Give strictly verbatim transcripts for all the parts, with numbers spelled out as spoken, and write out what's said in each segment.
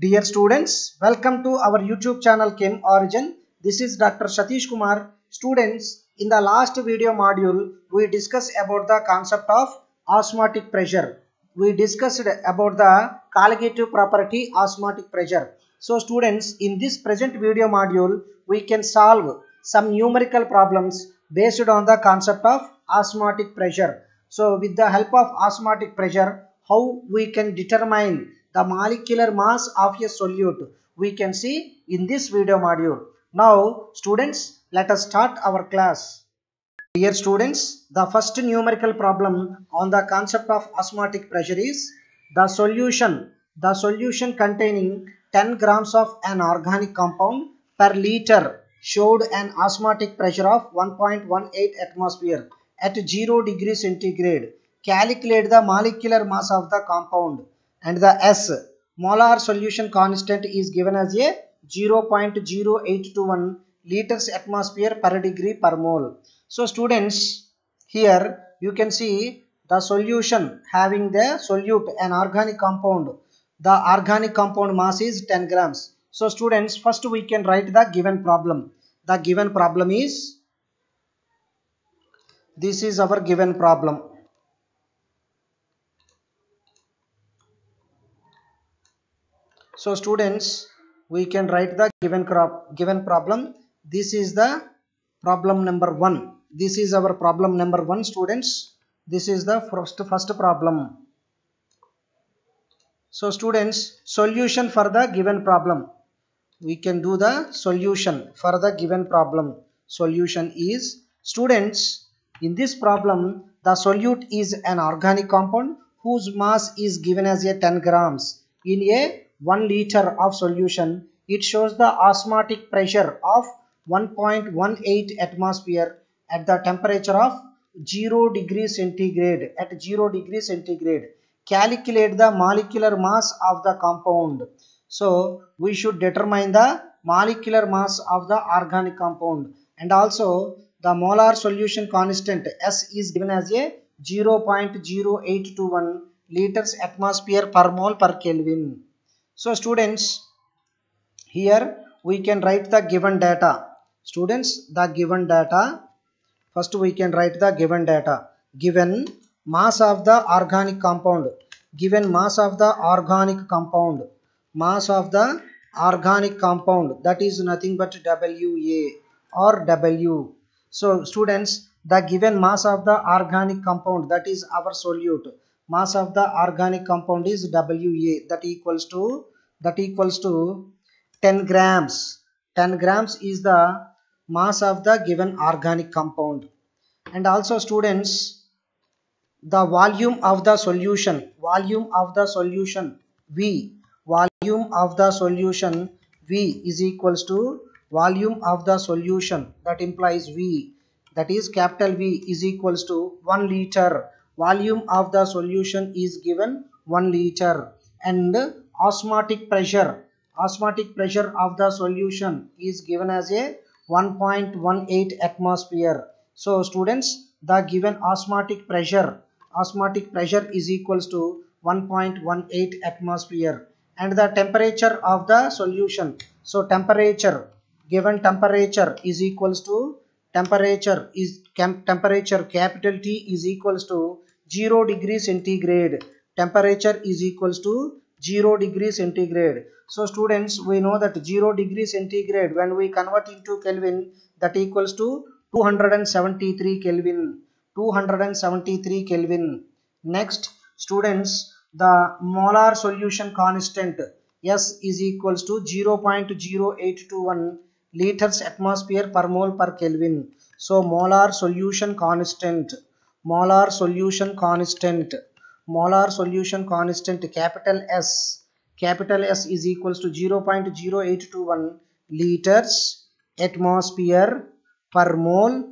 Dear students, welcome to our YouTube channel Chem Origin. This is Doctor Satish Kumar. Students, in the last video module, we discussed about the concept of osmotic pressure. We discussed about the colligative property osmotic pressure. So students, in this present video module, we can solve some numerical problems based on the concept of osmotic pressure. So with the help of osmotic pressure, how we can determine the molecular mass of a solute, we can see in this video module. Now students, let us start our class. Dear students, the first numerical problem on the concept of osmotic pressure is the solution. The solution containing ten grams of an organic compound per liter showed an osmotic pressure of one point one eight atmosphere at zero degrees centigrade. Calculate the molecular mass of the compound. And the S, molar solution constant, is given as a zero point zero eight two one liters atmosphere per degree per mole. So students, here you can see the solution having the solute, an organic compound. The organic compound mass is ten grams. So students, first we can write the given problem. The given problem is, this is our given problem. So students, we can write the given crop given problem. This is the problem number one. This is our problem number one, students. This is the first first problem. So students, solution for the given problem. We can do the solution for the given problem. Solution is, students, in this problem, the solute is an organic compound whose mass is given as a ten grams. In a one liter of solution, it shows the osmotic pressure of one point one eight atmosphere at the temperature of zero degrees centigrade. At zero degrees centigrade, calculate the molecular mass of the compound. So we should determine the molecular mass of the organic compound, and also the molar solution constant S is given as a zero point zero eight two one liters atmosphere per mole per Kelvin. So students, here we can write the given data. Students, the given data, first we can write the given data. Given mass of the organic compound, given mass of the organic compound, mass of the organic compound, that is nothing but W A or W. So students, the given mass of the organic compound, that is our solute. Mass of the organic compound is W A, that equals to that equals to ten grams. ten grams is the mass of the given organic compound. And also students, the volume of the solution, volume of the solution V, volume of the solution V is equals to volume of the solution, that implies V, that is capital V, is equals to one liter. Volume of the solution is given one liter. And osmotic pressure, osmotic pressure of the solution is given as a one point one eight atmosphere. So students, the given osmotic pressure, osmotic pressure is equals to one point one eight atmosphere. And the temperature of the solution, so temperature, given temperature is equals to, temperature is temperature capital T is equals to zero degree centigrade. Temperature is equals to zero degree centigrade. So students, we know that zero degree centigrade, when we convert into Kelvin, that equals to two hundred seventy-three Kelvin. two hundred seventy-three Kelvin. Next students, the molar solution constant S is equals to zero point zero eight two one liters atmosphere per mole per Kelvin. So molar solution constant, molar solution constant, molar solution constant capital S, capital S is equals to zero point zero eight two one liters atmosphere per mole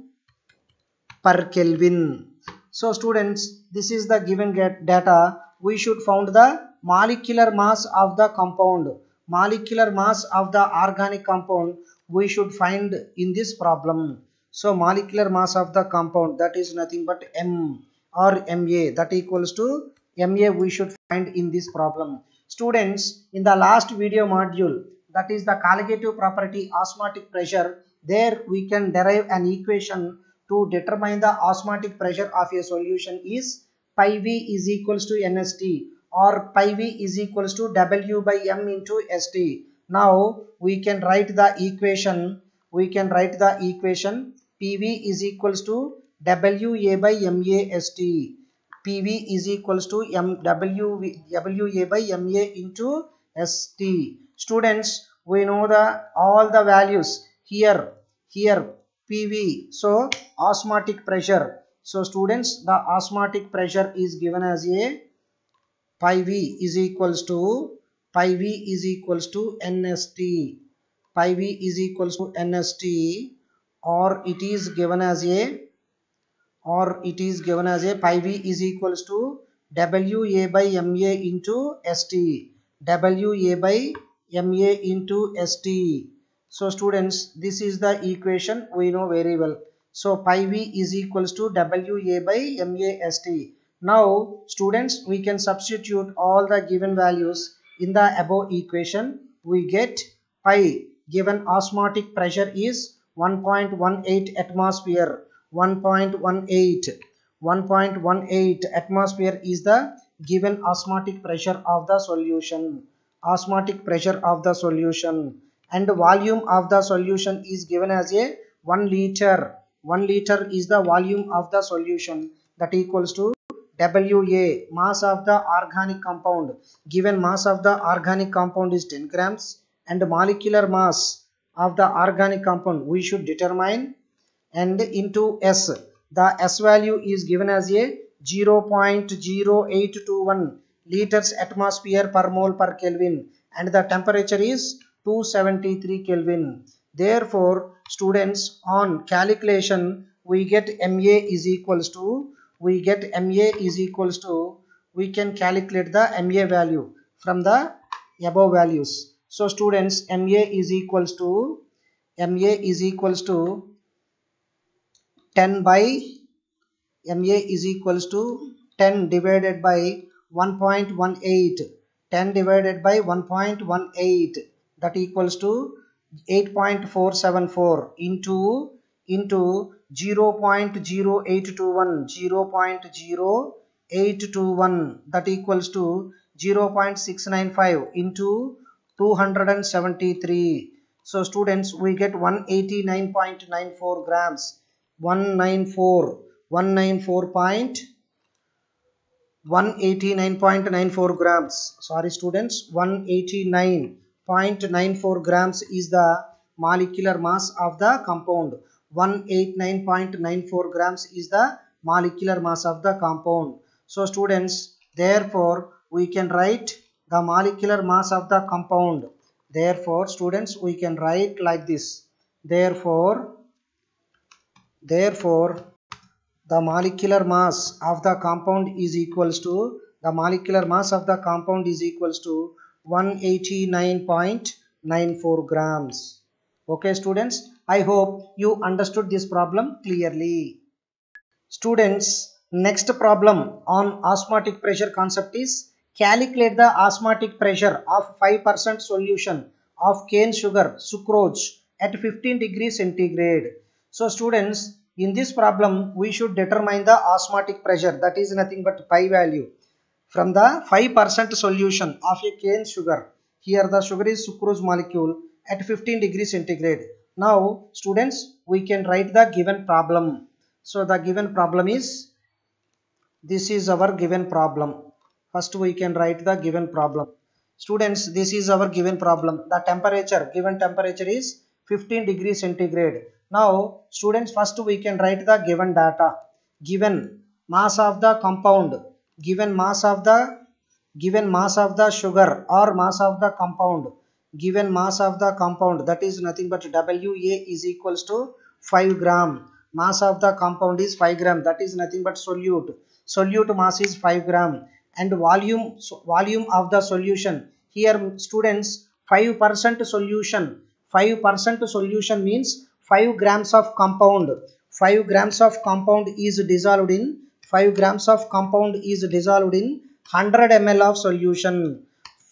per Kelvin. So students, this is the given data. We should find the molecular mass of the compound, molecular mass of the organic compound we should find in this problem. So molecular mass of the compound, that is nothing but M or M A, that equals to M A we should find in this problem. Students, in the last video module, that is the colligative property osmotic pressure, there we can derive an equation to determine the osmotic pressure of a solution is pi V is equals to N S T, or pi V is equals to W by M into S T. Now we can write the equation, we can write the equation P V is equals to W A by M A S T. P V is equals to M W W A by M A into S T. Students, we know the all the values here, here P V. So osmotic pressure. So students, the osmotic pressure is given as a pi V is equals to pi V is equals to N S T. Pi V is equals to N S T, or it is given as a or it is given as a pi V is equals to W A by M A into S T. W A by M A into S T. So students, this is the equation we know very well. So pi V is equals to W A by M A S T. Now students, we can substitute all the given values in the above equation. We get pi, given osmotic pressure is one point one eight atmosphere. one point one eight one point one eight atmosphere is the given osmotic pressure of the solution. Osmotic pressure of the solution, and the volume of the solution is given as a one liter. one liter is the volume of the solution, that equals to W A, mass of the organic compound. Given mass of the organic compound is ten grams, and the molecular mass of the organic compound we should determine, and into S. The S value is given as a zero point zero eight two one liters atmosphere per mole per Kelvin, and the temperature is two seventy-three Kelvin. Therefore, students, on calculation we get M A is equals to we get M A is equals to we can calculate the M A value from the above values. So students, M A is equals to M A is equals to ten by M A is equals to ten divided by one point one eight. ten divided by one point one eight, that equals to eight point four seven four into into zero point zero eight two one, zero point zero eight two one, that equals to zero point six nine five into two hundred seventy-three. So students, we get one hundred eighty-nine point nine four grams. one ninety-four one ninety-four point one eighty-nine point nine four grams. Sorry students, one eighty-nine point nine four grams is the molecular mass of the compound. one eighty-nine point nine four grams is the molecular mass of the compound. So students, therefore we can write the molecular mass of the compound. Therefore students, we can write like this. Therefore Therefore, the molecular mass of the compound is equals to the molecular mass of the compound is equals to one hundred eighty-nine point nine four grams. Okay students, I hope you understood this problem clearly. Students, next problem on osmotic pressure concept is calculate the osmotic pressure of five percent solution of cane sugar sucrose at fifteen degrees centigrade. So students, in this problem we should determine the osmotic pressure, that is nothing but pi value from the five percent solution of a cane sugar. Here the sugar is sucrose molecule at fifteen degrees centigrade. Now students, we can write the given problem. So the given problem is, this is our given problem. First we can write the given problem. Students, this is our given problem. The temperature, given temperature is fifteen degrees centigrade. Now students, first we can write the given data. Given mass of the compound, given mass of the given mass of the sugar or mass of the compound, given mass of the compound, that is nothing but W A is equals to five gram. Mass of the compound is five gram, that is nothing but solute. Solute mass is five gram, and volume volume of the solution. Here students, five percent solution. five percent solution means five grams of compound. five grams of compound is dissolved in five grams of compound is dissolved in one hundred milliliters of solution.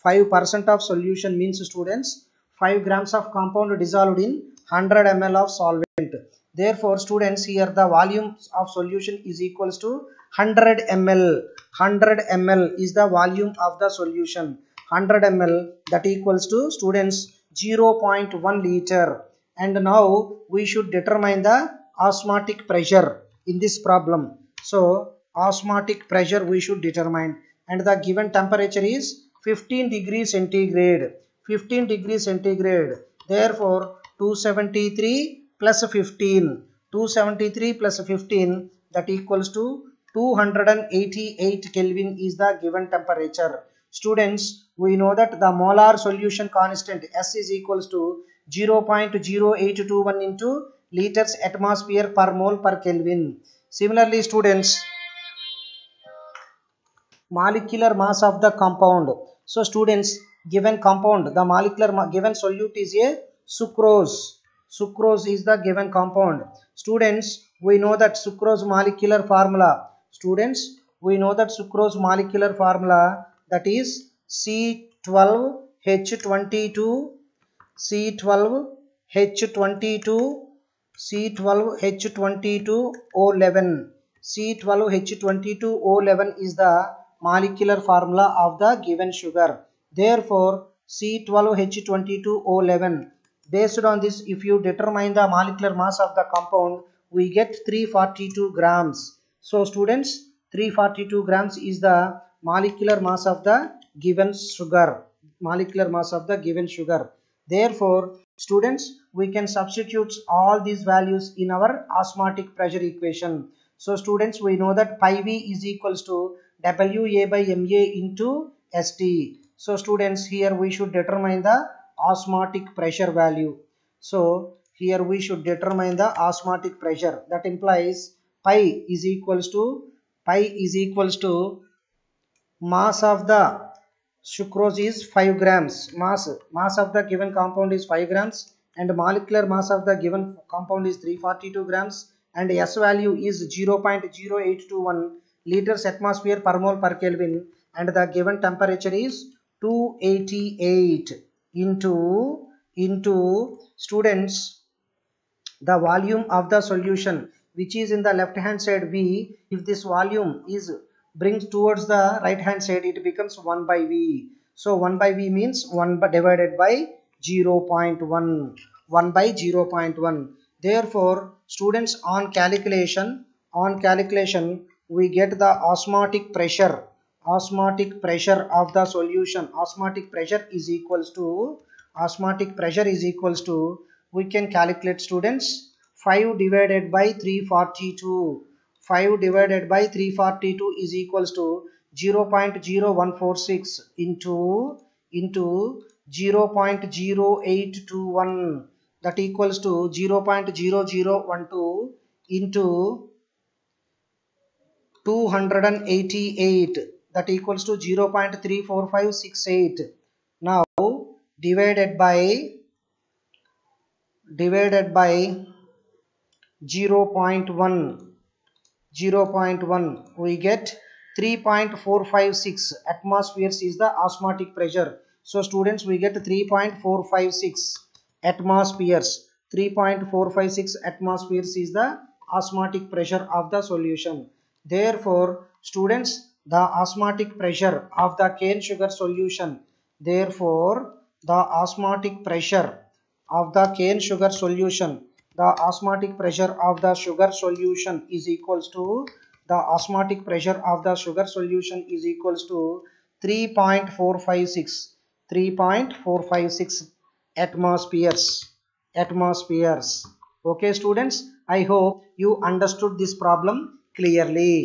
five percent of solution means students five grams of compound dissolved in one hundred milliliters of solvent. Therefore students, here the volume of solution is equals to one hundred milliliters. one hundred milliliters is the volume of the solution. one hundred milliliters, that equals to students zero point one liter. And now we should determine the osmotic pressure in this problem. So osmotic pressure we should determine, and the given temperature is fifteen degrees centigrade. fifteen degrees centigrade. Therefore two seventy-three plus fifteen, two seventy-three plus fifteen, that equals to two hundred eighty-eight Kelvin is the given temperature. Students, we know that the molar solution constant S is equals to zero point zero eight two one into liters atmosphere per mole per Kelvin. Similarly students, molecular mass of the compound. So students, given compound, the molecular given solute is a sucrose. Sucrose is the given compound. Students, we know that sucrose molecular formula. Students, we know that sucrose molecular formula, that is C twelve H twenty-two, C twelve H twenty-two, C twelve H twenty-two O eleven. C twelve H twenty-two O eleven is the molecular formula of the given sugar. Therefore C twelve H twenty-two O eleven, based on this, if you determine the molecular mass of the compound, we get three hundred forty-two grams. So students, three hundred forty-two grams is the molecular mass of the given sugar. Molecular mass of the given sugar. Therefore students, we can substitute all these values in our osmotic pressure equation. So students, we know that pi V is equals to W A by M A into S T. So students, here we should determine the osmotic pressure value. So here we should determine the osmotic pressure. That implies pi is equals to pi is equals to mass of the sucrose is five grams. Mass mass of the given compound is five grams, and molecular mass of the given compound is three hundred forty-two grams, and S value is zero point zero eight two one liters atmosphere per mole per Kelvin, and the given temperature is two eighty-eight into into students, the volume of the solution which is in the left hand side V. If this volume is brings towards the right hand side, it becomes one by V. So one by V means one divided by zero point one, one by zero point one. Therefore students, on calculation on calculation we get the osmotic pressure. Osmotic pressure of the solution, osmotic pressure is equals to osmotic pressure is equals to, we can calculate students, five divided by three hundred forty-two. five divided by three hundred forty-two is equals to zero point zero one four six into into zero point zero eight two one, that equals to zero point zero zero one two into two hundred eighty-eight, that equals to zero point three four five six eight. Now divided by divided by zero point one, zero point one, we get three point four five six atmospheres is the osmotic pressure. So students, we get three point four five six atmospheres. three point four five six atmospheres is the osmotic pressure of the solution. Therefore students, the osmotic pressure of the cane sugar solution, therefore the osmotic pressure of the cane sugar solution, the osmotic pressure of the sugar solution is equals to, the osmotic pressure of the sugar solution is equals to three point four five six, three point four five six atmospheres. Atmospheres. Okay students, I hope you understood this problem clearly.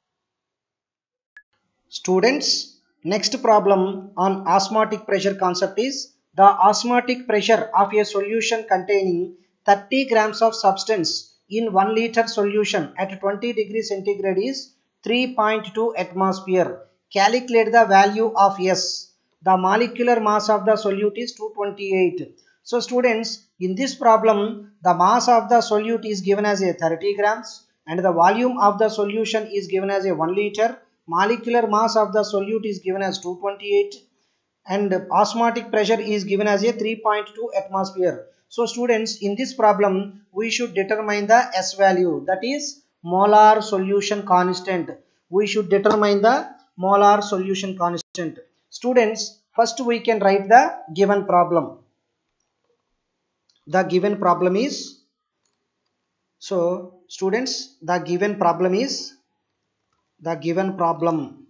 Students, next problem on osmotic pressure concept is, the osmotic pressure of a solution containing thirty grams of substance in one liter solution at twenty degrees centigrade is three point two atmosphere. Calculate the value of S. The molecular mass of the solute is two hundred twenty-eight. So students, in this problem, the mass of the solute is given as a thirty grams, and the volume of the solution is given as a one liter. Molecular mass of the solute is given as two hundred twenty-eight. and osmotic pressure is given as a three point two atmosphere. So students, in this problem we should determine the S value, that is molar solution constant. We should determine the molar solution constant. Students, first we can write the given problem. The given problem is, so students, the given problem is, the given problem,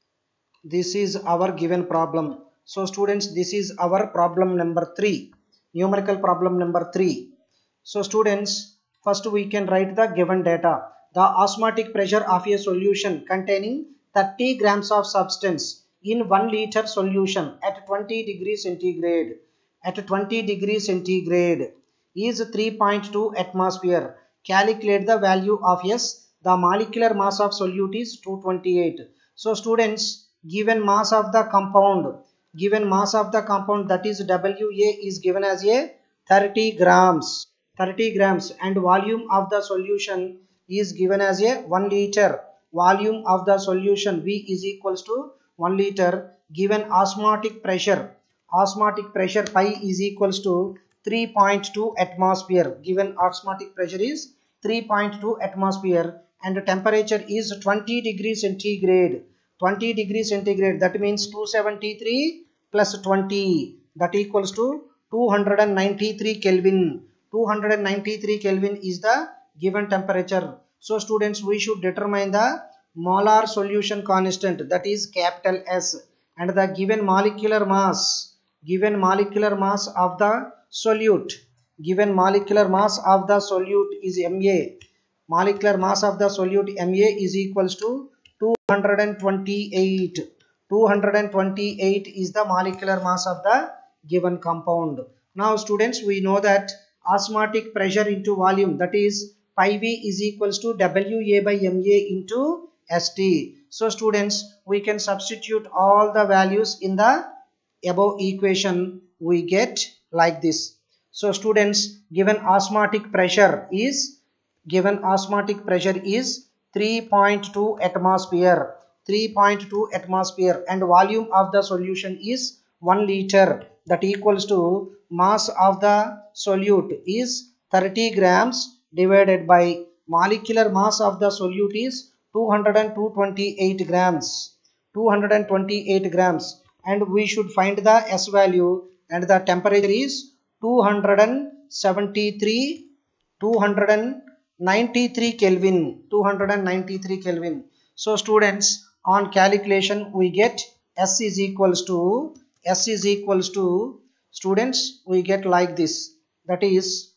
this is our given problem. So students, this is our problem number three, numerical problem number three. So students, first we can write the given data. The osmotic pressure of a solution containing thirty grams of substance in one liter solution at twenty degrees centigrade, at twenty degrees centigrade is three point two atmosphere. Calculate the value of S. The molecular mass of solute is two hundred twenty-eight. So students, given mass of the compound, given mass of the compound, that is W A, is given as a thirty grams, thirty grams, and volume of the solution is given as a one liter. Volume of the solution V is equals to one liter. Given osmotic pressure, osmotic pressure pi is equals to three point two atmosphere. Given osmotic pressure is three point two atmosphere and temperature is twenty degrees centigrade. twenty degrees centigrade, that means two hundred seventy-three plus twenty, that equals to two hundred ninety-three Kelvin. two hundred ninety-three Kelvin is the given temperature. So students, we should determine the molar solution constant, that is capital S, and the given molecular mass, given molecular mass of the solute, given molecular mass of the solute is M A. Molecular mass of the solute M A is equals to two hundred twenty-eight. two hundred twenty-eight is the molecular mass of the given compound. Now students, we know that osmotic pressure into volume, that is pi V is equals to W A by M A into S T. So students, we can substitute all the values in the above equation. We get like this. So students, given osmotic pressure is, given osmotic pressure is three point two atmosphere, three point two atmosphere, and volume of the solution is one liter, that equals to mass of the solute is thirty grams divided by molecular mass of the solute is two hundred twenty-eight grams, two hundred twenty-eight grams, and we should find the S value, and the temperature is two hundred seventy-three, two hundred ninety-three Kelvin, two hundred ninety-three Kelvin. So students, on calculation we get S is equals to, S is equals to, students, we get like this, that is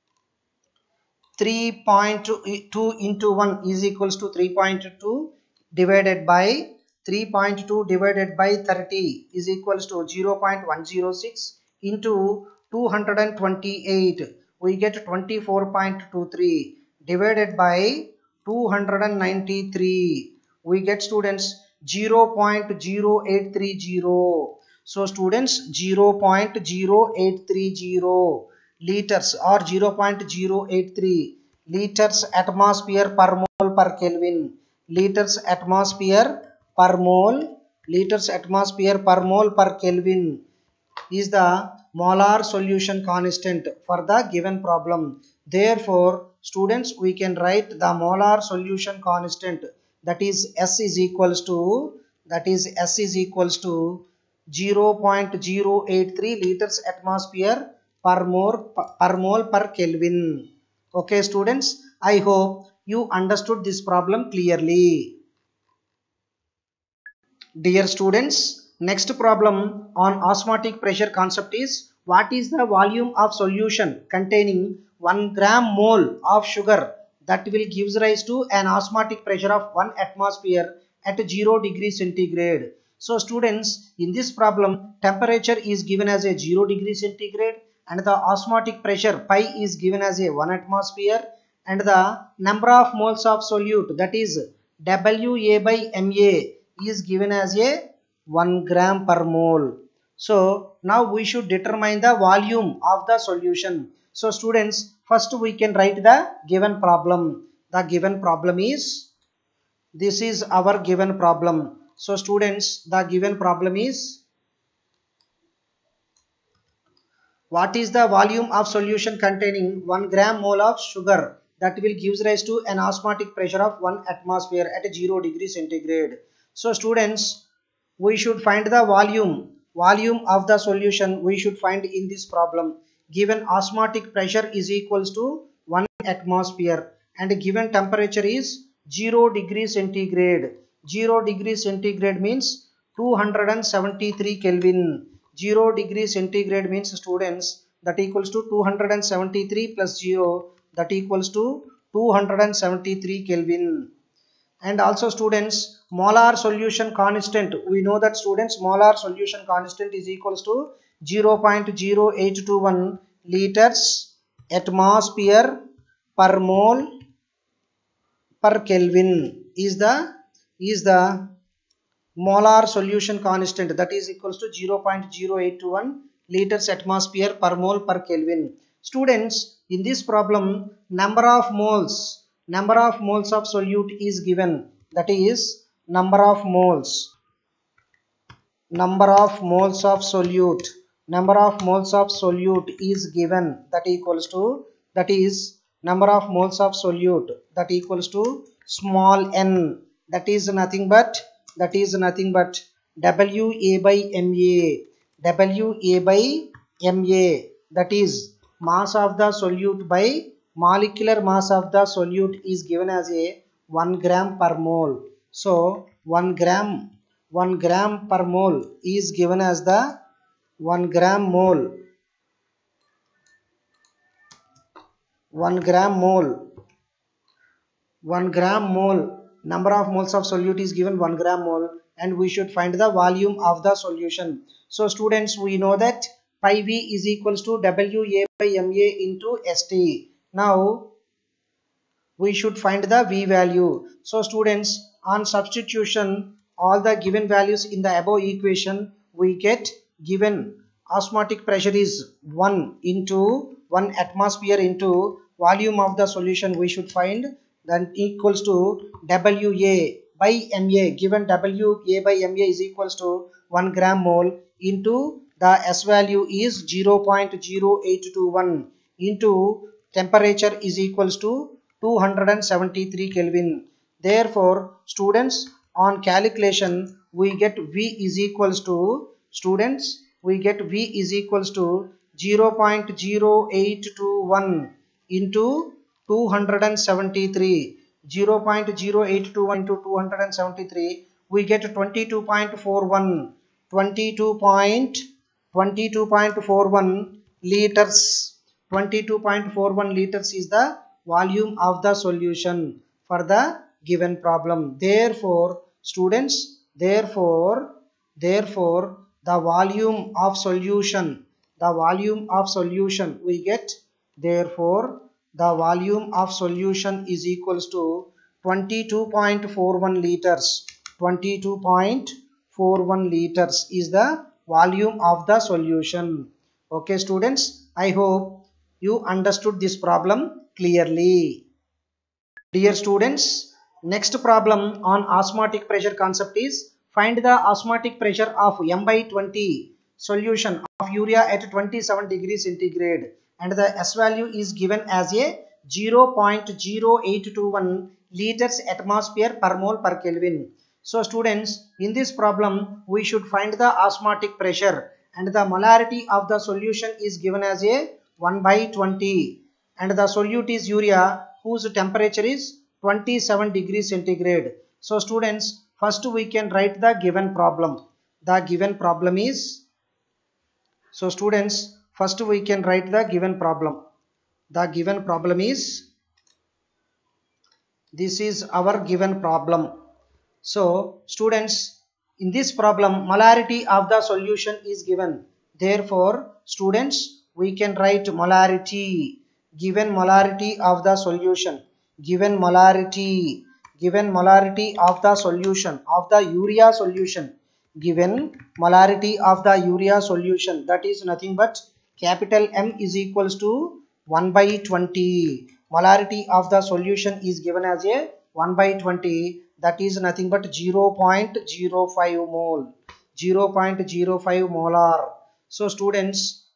three point two into one is equals to three point two divided by three point two divided by thirty is equals to zero point one zero six into two hundred twenty-eight, we get twenty-four point two three divided by two hundred ninety-three, we get students zero point zero eight three zero. So students, zero point zero eight three zero liters or zero point zero eight three liters atmosphere per mole per Kelvin, liters atmosphere per mole, liters atmosphere per mole per Kelvin is the molar solution constant for the given problem. Therefore students, we can write the molar solution constant, that is S is equals to, that is S is equals to zero point zero eight three liters atmosphere per mole per mole per Kelvin. Okay students, I hope you understood this problem clearly. Dear students, next problem on osmotic pressure concept is, what is the volume of solution containing one gram mole of sugar that will gives rise to an osmotic pressure of one atmosphere at zero degree centigrade. So students, in this problem temperature is given as a zero degree centigrade and the osmotic pressure pi is given as a one atmosphere, and the number of moles of solute, that is W A by M A, is given as a one gram per mole. So now we should determine the volume of the solution. So students, first we can write the given problem. The given problem is, this is our given problem. So students, the given problem is What is the volume of solution containing one gram mole of sugar that will gives rise to an osmotic pressure of one atmosphere at zero degree centigrade? So students, we should find the volume volume of the solution we should find in this problem. Given osmotic pressure is equals to one atmosphere and given temperature is zero degree centigrade. zero degree centigrade means two hundred seventy-three Kelvin. zero degree centigrade means students that equals to two hundred seventy-three plus zero, that equals to two hundred seventy-three Kelvin. And also students, molar solution constant, we know that students molar solution constant is equals to zero point zero eight two one liters atmosphere per mole per Kelvin is the is the molar solution constant, that is equals to zero point zero eight two one liters atmosphere per mole per Kelvin. Students, in this problem, number of moles number of moles of solute is given, that is number of moles number of moles of solute number of moles of solute is given, that equals to that is number of moles of solute that equals to small n, that is nothing but that is nothing but W A by M A. W A by M A, that is mass of the solute by molecular mass of the solute is given as a one gram per mole. So one gram one gram per mole is given as the one gram mole one gram mole one gram mole number of moles of solute is given one gram mole, and we should find the volume of the solution. So students, we know that pi v is equals to W A by M A into S T. Now we should find the V value. So students, on substitution all the given values in the above equation, we get given osmotic pressure is one into one atmosphere into volume of the solution we should find, then equals to W A by M A. Given W A by M A is equals to one gram mole into the S value is zero point zero eight two one into temperature is equals to two hundred seventy-three Kelvin. Therefore students, on calculation we get V is equals to students we get V is equals to zero point zero eight two one into two hundred seventy-three. zero point zero eight two one into two hundred seventy-three, we get twenty-two point four one twenty-two point four one liters. twenty-two point four one liters is the volume of the solution for the given problem. Therefore students, therefore therefore the volume of solution the volume of solution we get, therefore the volume of solution is equals to twenty-two point four one liters. twenty-two point four one liters is the volume of the solution. Okay students, I hope you understood this problem clearly. Dear students, next problem on osmotic pressure concept is find the osmotic pressure of M by twenty solution of urea at twenty-seven degrees centigrade, and the S value is given as a zero point zero eight two one liters atmosphere per mole per Kelvin. So students, in this problem we should find the osmotic pressure, and the molarity of the solution is given as a one by twenty, and the solute is urea whose temperature is twenty-seven degrees centigrade. So students, first we can write the given problem. The given problem is, so students, first we can write the given problem. The given problem is, this is our given problem. So students, in this problem molarity of the solution is given. Therefore students, we can write molarity, given molarity of the solution, given molarity, given molarity of the solution of the urea solution, given molarity of the urea solution, that is nothing but capital M is equals to one by twenty. Molarity of the solution is given as a one by twenty, that is nothing but zero point zero five mole, zero point zero five molar. So students,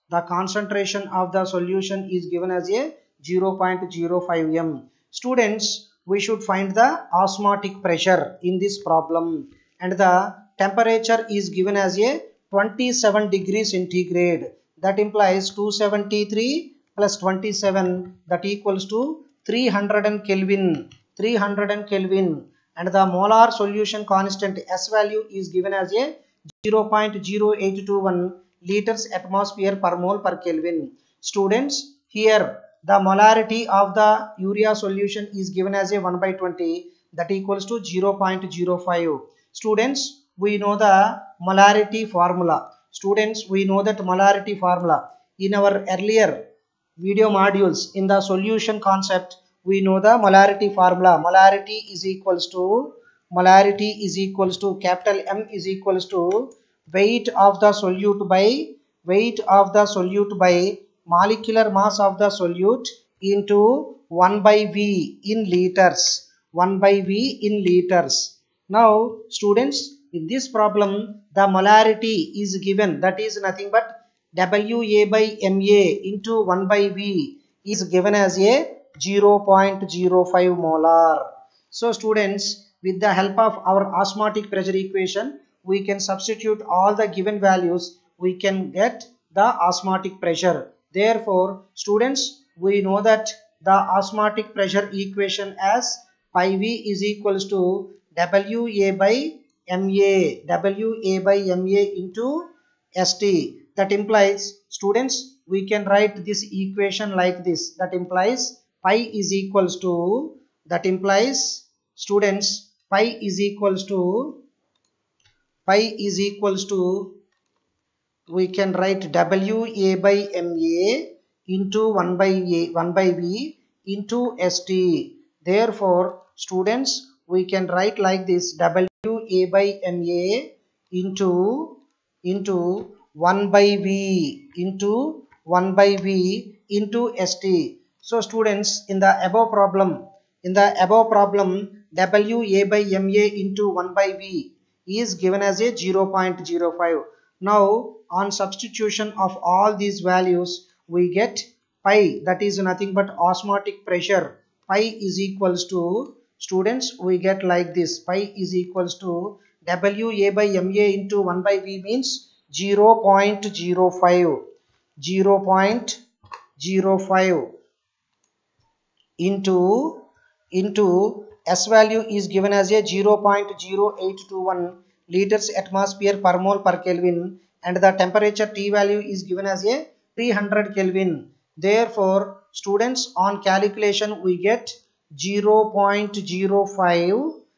The concentration of the solution is given as a zero point zero five millimeters. Students, we should find the osmotic pressure in this problem, and the temperature is given as a twenty-seven degrees centigrade. That implies two hundred seventy-three plus twenty-seven, that equals to three hundred Kelvin. three hundred Kelvin, and the molar solution constant S value is given as a zero point zero eight two one liters atmosphere per mole per Kelvin. Students, here the molarity of the urea solution is given as a one by twenty, that equals to zero point zero five. Students, we know the molarity formula. Students, we know that molarity formula in our earlier video modules. In the solution concept, we know the molarity formula. Molarity is equals to molarity is equals to capital M is equals to weight of the solute by weight of the solute by molecular mass of the solute into one by V in liters. one by V in liters. Now students, in this problem the molarity is given, that is nothing but W A by M A into one by V is given as a zero point zero five molar. So students, with the help of our osmotic pressure equation, we can substitute all the given values, we can get the osmotic pressure. Therefore students, we know that the osmotic pressure equation as pi V is equals to W A by M A, W A by M A into S T. That implies, students, we can write this equation like this. That implies pi is equals to, that implies students, pi is equals to, pi is equals to, we can write W A by M A into one by A, one by V into S T. Therefore students, we can write like this, W A by M A into into one by V into one by V into S T. So students, in the above problem, in the above problem, W A by M A into one by V is given as a zero point zero five. Now on substitution of all these values, we get pi, that is nothing but osmotic pressure. Pi is equals to, students, we get like this, pi is equals to W A by M A into one by V means zero point zero five, zero point zero five into into S value is given as a zero point zero eight two one liters atmosphere per mole per Kelvin, and the temperature T value is given as a three hundred Kelvin. Therefore students, on calculation we get zero point zero five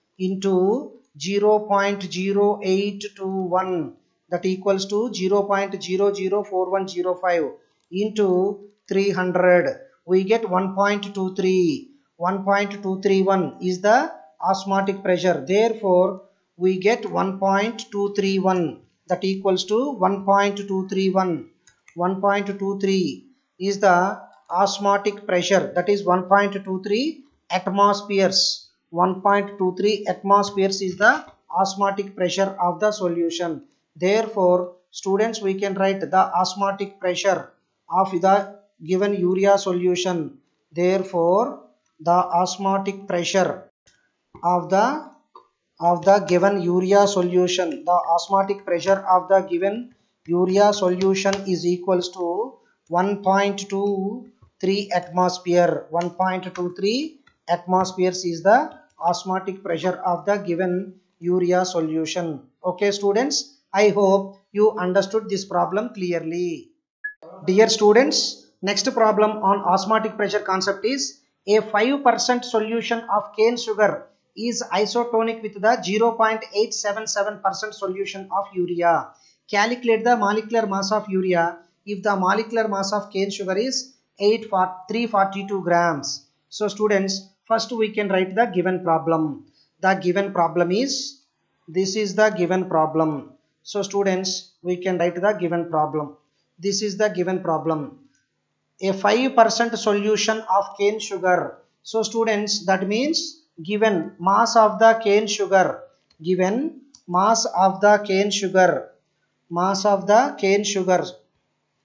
into zero point zero eight two one, that equals to zero point zero zero four one zero five into three hundred. We get one point two three. one point two three one is the osmotic pressure. Therefore we get one point two three one, that equals to one point two three one. one point two three is the osmotic pressure, that is one point two three atmospheres. one point two three atmospheres is the osmotic pressure of the solution. Therefore students, we can write the osmotic pressure of the given urea solution. Therefore the osmotic pressure of the of the given urea solution, the osmotic pressure of the given urea solution is equals to one point two three atmosphere. one point two three atmospheres is the osmotic pressure of the given urea solution. Okay students, I hope you understood this problem clearly. Dear students, next problem on osmotic pressure concept is, a five percent solution of cane sugar is isotonic with the zero point eight seven seven percent solution of urea. Calculate the molecular mass of urea if the molecular mass of cane sugar is three hundred forty-two grams. So students, first we can write the given problem. The given problem is, this is the given problem. So students, we can write the given problem. This is the given problem. A five percent solution of cane sugar. So students, that means given mass of the cane sugar, given mass of the cane sugar, mass of the cane sugar,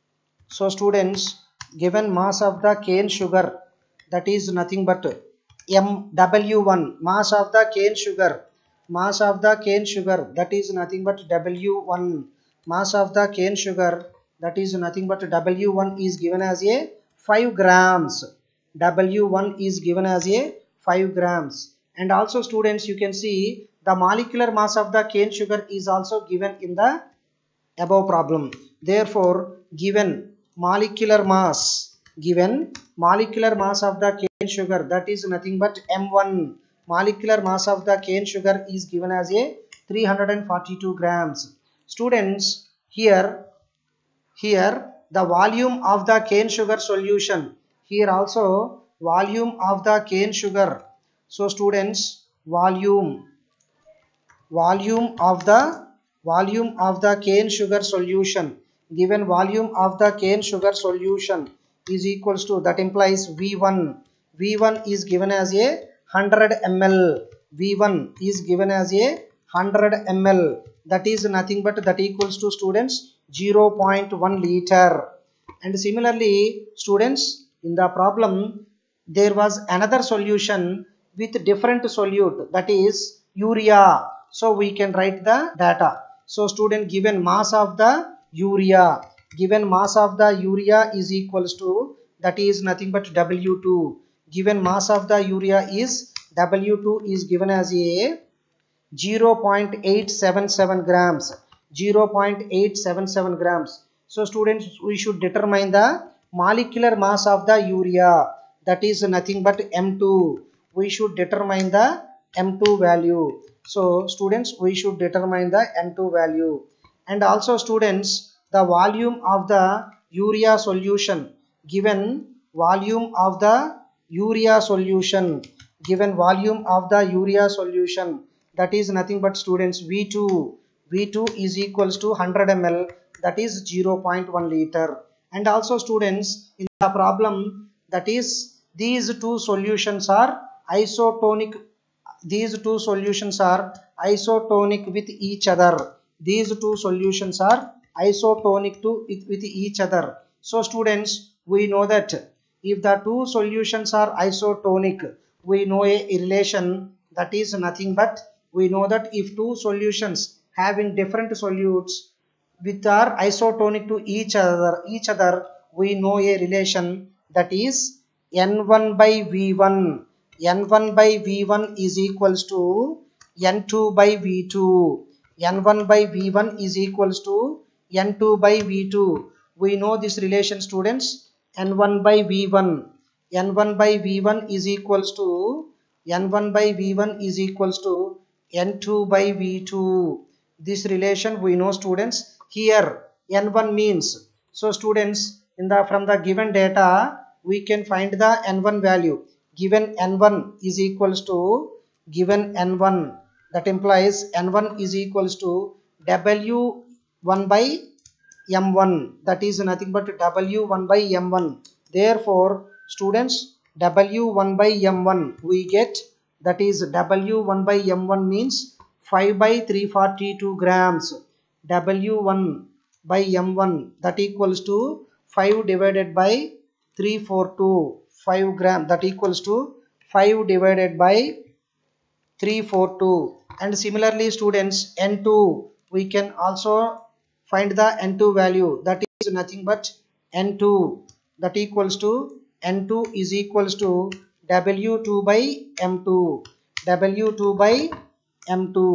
So students, given mass of the cane sugar, that is nothing but M W one, mass of the cane sugar, mass of the cane sugar, that is nothing but W one, mass of the cane sugar, that is nothing but W one is given as a five grams. W one is given as a five grams. And also students, you can see the molecular mass of the cane sugar is also given in the above problem. Therefore, given molecular mass, given molecular mass of the cane sugar, that is nothing but M one, molecular mass of the cane sugar is given as a three hundred forty-two grams. Students, here here the volume of the cane sugar solution, here also volume of the cane sugar. So students, volume volume of the volume of the cane sugar solution, given volume of the cane sugar solution is equals to, that implies V one, V one is given as a one hundred milliliters, V one is given as a one hundred milliliters, that is nothing but that equals to students zero point one liter. And similarly students, in the problem there was another solution with different solute, that is urea. So we can write the data. So student, given mass of the urea, given mass of the urea is equals to, that is nothing but W two, given mass of the urea is W two is given as a zero point eight seven seven grams, zero point eight seven seven grams. So students, we should determine the molecular mass of the urea, that is nothing but M two. We should determine the M two value. So students, we should determine the M two value. And also students, the volume of the urea solution, given volume of the urea solution, given volume of the urea solution, that is nothing but students V two, V two is equals to one hundred milliliters, that is zero point one liter. And also students, in the problem, that is these two solutions are isotonic, these two solutions are isotonic with each other, these two solutions are isotonic to with, with each other. So students, we know that if the two solutions are isotonic, we know a relation, that is nothing but, we know that if two solutions having different solutes which are isotonic to each other each other we know a relation, that is N one by V one, N one by V one is equals to N two by V two, N one by V one is equals to N two by V two. We know this relation students, N one by V one, N one by V one is equals to N one by V one is equals to N two by V two. This relation we know students. Here N one means, so students, in the from the given data we can find the N one value. Given N one is equals to, given N one, that implies N one is equals to W one by M one, that is nothing but W one by M one. Therefore students, W one by M one we get, that is W one by M one means five by three hundred forty-two grams. W one by M one, that equals to five divided by three hundred forty-two, five gram, that equals to five divided by three hundred forty-two. And similarly students, N two, we can also find the N two value, that is nothing but N two, that equals to N two is equals to W two by M two, W two by M two.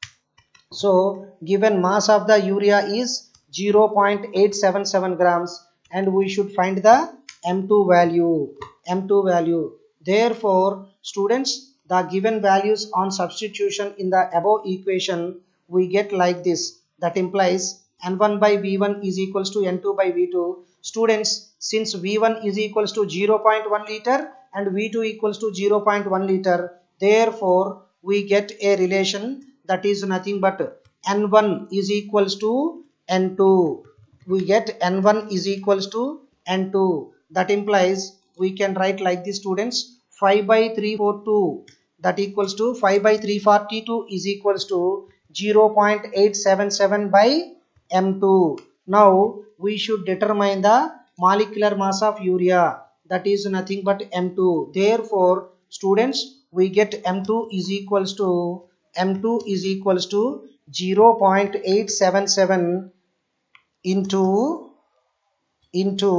So given mass of the urea is zero point eight seven seven grams and we should find the M two value, M two value. Therefore students, the given values on substitution in the above equation we get like this, that implies N one by V one is equals to N two by V two. Students, since V one is equals to zero point one liter and V two equals to zero point one liter, therefore we get a relation, that is nothing but N one is equals to N two. We get N one is equals to N two. That implies we can write like this students, five by three hundred forty-two, that equals to five by three hundred forty-two is equals to zero point eight seven seven by M two. Now we should determine the molecular mass of urea, that is nothing but M two. Therefore students, we get M two is equals to M two is equals to zero point eight seven seven into into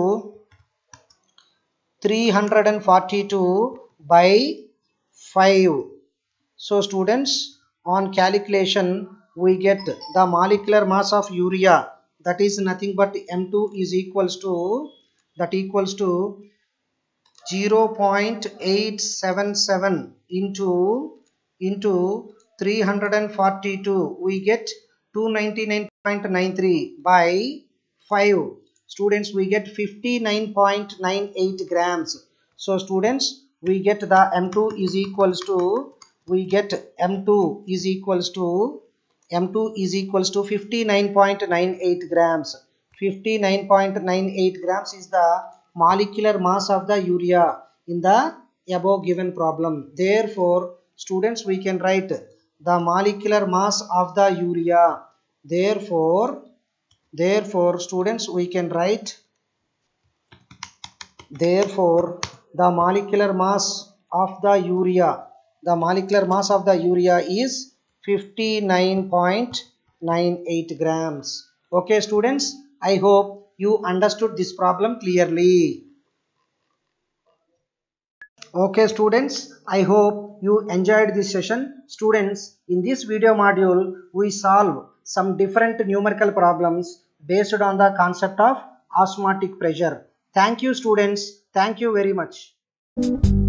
three hundred forty-two by five. So students, on calculation we get the molecular mass of urea, that is nothing but M two is equals to that equals to zero point eight seven seven into into three hundred forty-two, we get two hundred ninety-nine point nine three by five. Students, we get fifty-nine point nine eight grams. So students, we get the M two is equals to we get M two is equals to M two is equals to fifty-nine point nine eight grams. fifty-nine point nine eight grams is the molecular mass of the urea in the above given problem. Therefore students, we can write the molecular mass of the urea. Therefore therefore students, we can write therefore the molecular mass of the urea the molecular mass of the urea is fifty-nine point nine eight grams. Okay students, I hope you understood this problem clearly. Okay students, I hope you enjoyed this session. Students, in this video module we solve some different numerical problems based on the concept of osmotic pressure. Thank you students, thank you very much.